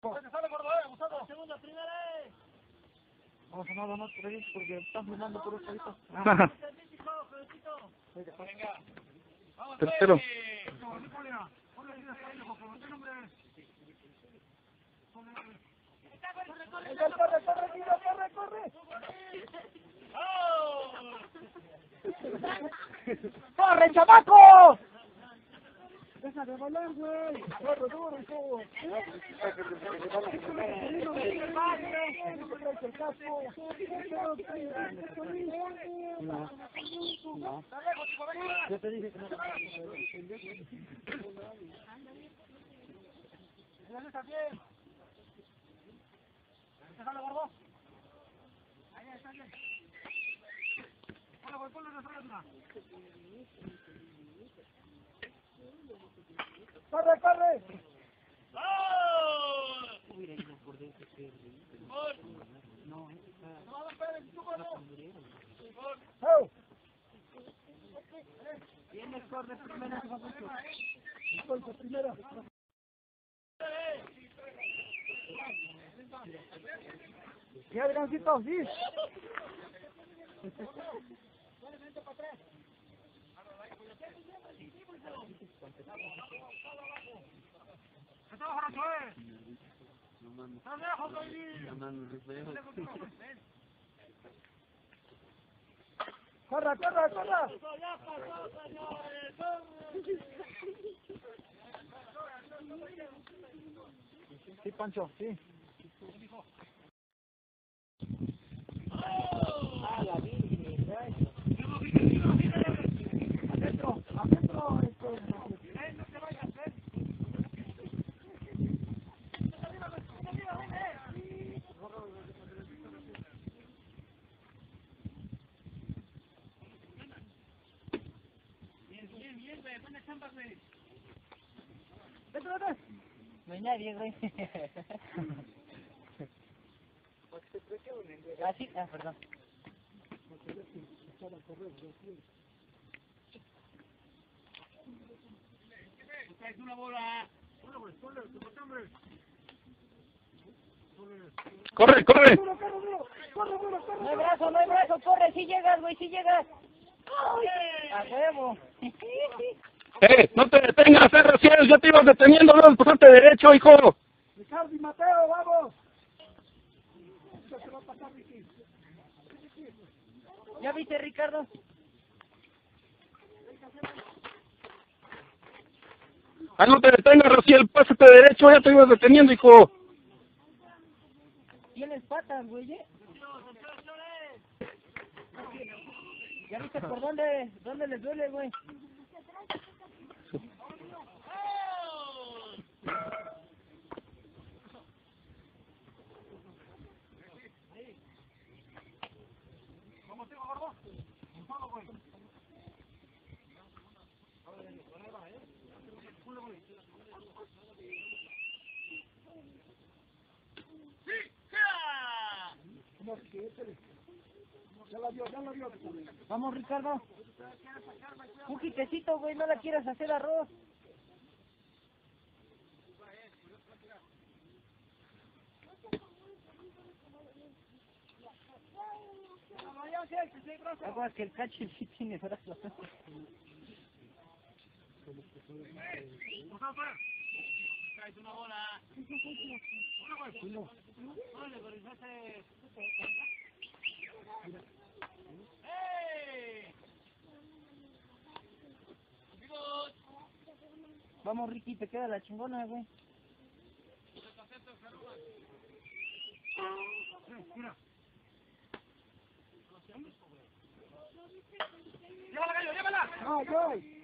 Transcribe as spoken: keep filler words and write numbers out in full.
Sale gordo, eh, Gustavo. Segunda, primera, eh. Vamos a no, no, tres, porque están filmando por otro lado. Venga. Vamos, Tercero. Corre, corre, corre, tira, corre, corre. ¡Corre, chamaco! Deja de volar, güey. Corre, duro, hijo. No, no. Yo te dije que no. ¿Dónde está bien? Déjalo, gordo. Ahí está bien. Ponlo, ponlo, no salgas una. ¡Corre, corre! No, ¡oh! Tienes corre primero, corre primero. ¿Qué, Adriancito? ¿Sí? ¡Corra, corra, corra! Sí, Pancho, sí. ¡Ah, la Virgen! ¡Adentro! ¡Adentro! ¡No te vayas, eh! Bien, bien, bien, güey. Buena chamba, güey. ¡Vete, vete! No hay nadie, güey. Ah, sí, ah, perdón. Traes una bola. ¡Corre, corre! No hay brazo, no hay brazo, corre, si llegas, güey, si llegas. A huevo. ¡Eh! ¡No te detengas, eh, Raciel! ¡Ya te ibas deteniendo! ¡Debes pasarte derecho, hijo! Ricardo y Mateo, vamos. ¿Ya viste, Ricardo? ¡Ah, no te detengas, Raciel! ¡Pásate derecho! ¡Ya te ibas deteniendo, hijo! Tienes patas, güey, ¿eh? ¿Ya viste por dónde, dónde les duele, güey? Vamos, Ricardo. Un jitecito, güey, no la quieras hacer arroz. Aguas que el cacho sí tiene brazos. Traes una bola. ¡Ey! Vamos, Ricky, te queda la chingona, güey. ¡Llévala, gallo, llévala! ¡Ay, ay!